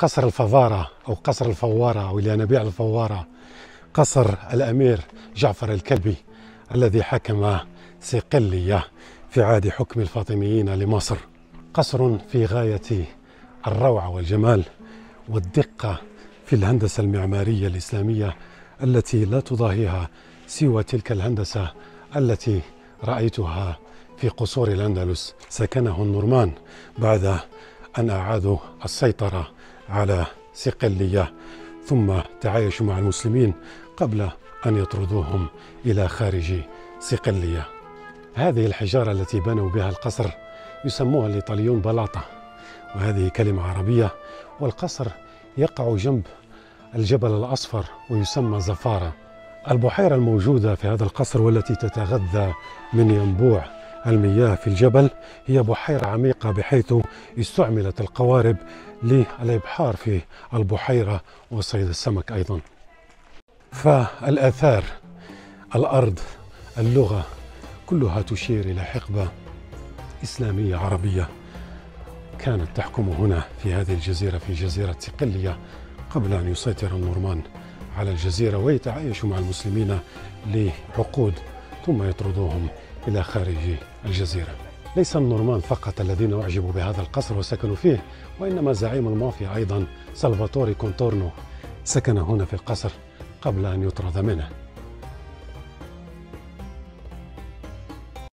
قصر الفظارة أو قصر الفوارة أو الينابيع الفوارة، قصر الأمير جعفر الكلبي الذي حكم صقلية في عهد حكم الفاطميين لمصر. قصر في غاية الروعة والجمال والدقة في الهندسة المعمارية الإسلامية التي لا تضاهيها سوى تلك الهندسة التي رأيتها في قصور الأندلس. سكنه النورمان بعد أن أعادوا السيطرة على صقلية، ثم تعايشوا مع المسلمين قبل أن يطردوهم إلى خارج صقلية. هذه الحجارة التي بنوا بها القصر يسموها الإيطاليون بلاطة، وهذه كلمة عربية. والقصر يقع جنب الجبل الأصفر ويسمى زفارة. البحيرة الموجودة في هذا القصر والتي تتغذى من ينبوع المياه في الجبل هي بحيرة عميقة، بحيث استعملت القوارب للإبحار في البحيرة وصيد السمك أيضا. فالآثار، الأرض، اللغة، كلها تشير إلى حقبة إسلامية عربية كانت تحكم هنا في هذه الجزيرة، في جزيرة صقلية، قبل أن يسيطر النورمان على الجزيرة ويتعايشوا مع المسلمين لعقود ثم يطردوهم إلى خارج الجزيرة. ليس النورمان فقط الذين أعجبوا بهذا القصر وسكنوا فيه، وإنما زعيم المافيا أيضا سلفاتوري كونتورنو سكن هنا في القصر قبل أن يطرد منه.